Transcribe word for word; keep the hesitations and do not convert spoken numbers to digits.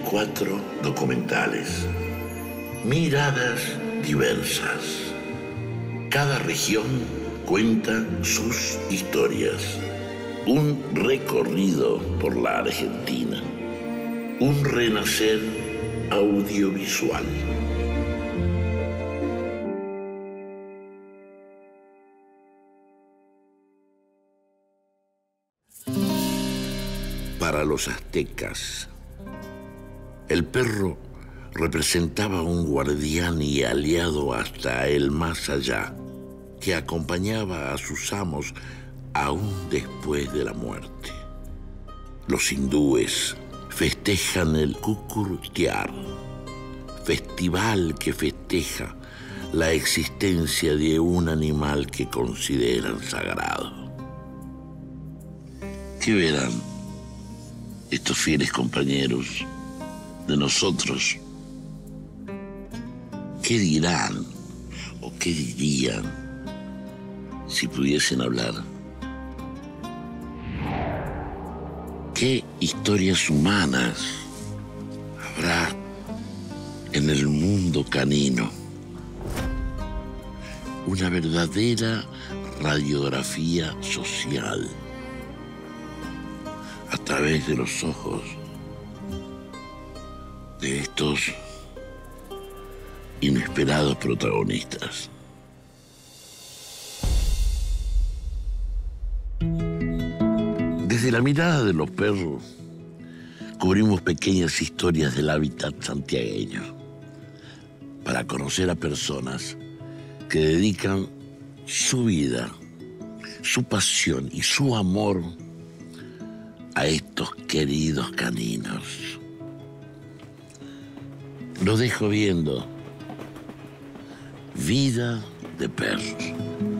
cuatro documentales, miradas diversas. Cada región cuenta sus historias. Un recorrido por la Argentina. Un renacer audiovisual. Para los aztecas, el perro representaba un guardián y aliado hasta el más allá, que acompañaba a sus amos aún después de la muerte. Los hindúes festejan el Kukultiar, festival que festeja la existencia de un animal que consideran sagrado. ¿Qué verán estos fieles compañeros de nosotros? ¿Qué dirán o qué dirían si pudiesen hablar? ¿Qué historias humanas habrá en el mundo canino? Una verdadera radiografía social a través de los ojos de estos inesperados protagonistas. Desde la mirada de los perros, cubrimos pequeñas historias del hábitat santiagueño para conocer a personas que dedican su vida, su pasión y su amor a estos queridos caninos. Los dejo viendo Vida de Perros.